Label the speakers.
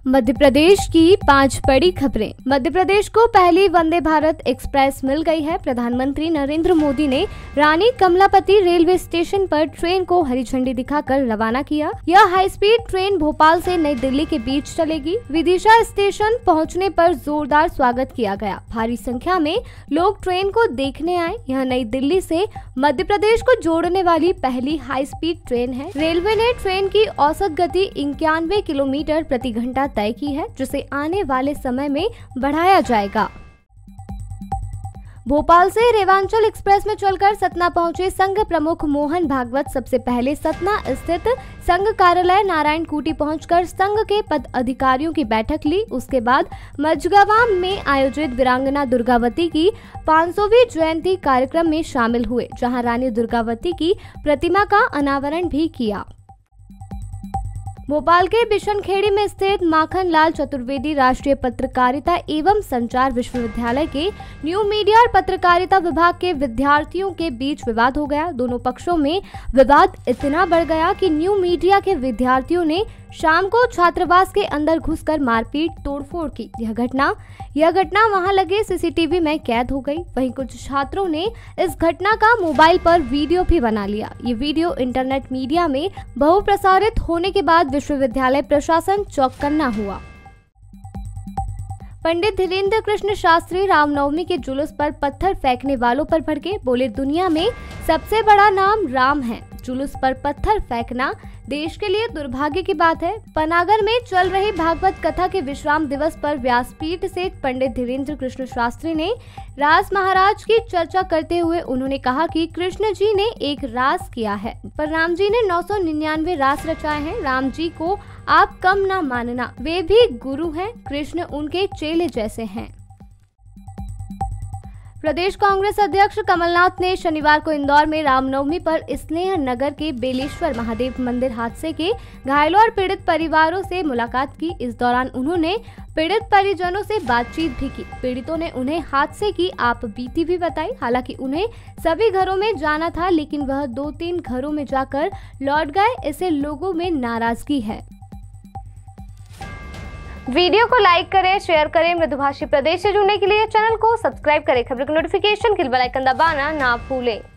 Speaker 1: मध्य प्रदेश की 5 बड़ी खबरें। मध्य प्रदेश को पहली वंदे भारत एक्सप्रेस मिल गई है। प्रधानमंत्री नरेंद्र मोदी ने रानी कमलापति रेलवे स्टेशन पर ट्रेन को हरी झंडी दिखाकर रवाना किया। यह हाई स्पीड ट्रेन भोपाल से नई दिल्ली के बीच चलेगी। विदिशा स्टेशन पहुंचने पर जोरदार स्वागत किया गया। भारी संख्या में लोग ट्रेन को देखने आए। यह नई दिल्ली से मध्य प्रदेश को जोड़ने वाली पहली हाई स्पीड ट्रेन है। रेलवे ने ट्रेन की औसत गति 91 किलोमीटर प्रति घंटा तय की है, जिसे आने वाले समय में बढ़ाया जाएगा। भोपाल से रेवांचल एक्सप्रेस में चलकर सतना पहुंचे संघ प्रमुख मोहन भागवत सबसे पहले सतना स्थित संघ कार्यालय नारायण कूटी पहुंचकर संघ के पद अधिकारियों की बैठक ली। उसके बाद मझगांव में आयोजित वीरांगना दुर्गावती की 500वीं जयंती कार्यक्रम में शामिल हुए, जहां रानी दुर्गावती की प्रतिमा का अनावरण भी किया। भोपाल के बिशनखेड़ी में स्थित माखन लाल चतुर्वेदी राष्ट्रीय पत्रकारिता एवं संचार विश्वविद्यालय के न्यू मीडिया और पत्रकारिता विभाग के विद्यार्थियों के बीच विवाद हो गया। दोनों पक्षों में विवाद इतना बढ़ गया कि न्यू मीडिया के विद्यार्थियों ने शाम को छात्रावास के अंदर घुसकर मारपीट तोड़फोड़ की। यह घटना वहां लगे सीसीटीवी में कैद हो गई। वहीं कुछ छात्रों ने इस घटना का मोबाइल पर वीडियो भी बना लिया। ये वीडियो इंटरनेट मीडिया में बहुप्रसारित होने के बाद विश्वविद्यालय प्रशासन चौकन्ना हुआ। पंडित धीरेन्द्र कृष्ण शास्त्री रामनवमी के जुलूस पर पत्थर फेंकने वालों पर भड़के। बोले, दुनिया में सबसे बड़ा नाम राम है। जुलूस पर पत्थर फेंकना देश के लिए दुर्भाग्य की बात है। पनागर में चल रही भागवत कथा के विश्राम दिवस पर व्यासपीठ से पंडित धीरेन्द्र कृष्ण शास्त्री ने रास महाराज की चर्चा करते हुए उन्होंने कहा कि कृष्ण जी ने एक रास किया है, पर राम जी ने 999 रास रचाए हैं। राम जी को आप कम ना मानना, वे भी गुरु हैं। कृष्ण उनके चेले जैसे हैं। प्रदेश कांग्रेस अध्यक्ष कमलनाथ ने शनिवार को इंदौर में रामनवमी पर स्नेह नगर के बेलेश्वर महादेव मंदिर हादसे के घायलों और पीड़ित परिवारों से मुलाकात की। इस दौरान उन्होंने पीड़ित परिजनों से बातचीत भी की। पीड़ितों ने उन्हें हादसे की आप बीती भी बताई। हालांकि उन्हें सभी घरों में जाना था, लेकिन वह 2-3 घरों में जाकर लौट गए। इससे लोगों में नाराजगी है। वीडियो को लाइक करें, शेयर करें। मृदुभाषी प्रदेश से जुड़ने के लिए चैनल को सब्सक्राइब करें। खबर की नोटिफिकेशन के बेल आइकन दबाना ना भूलें।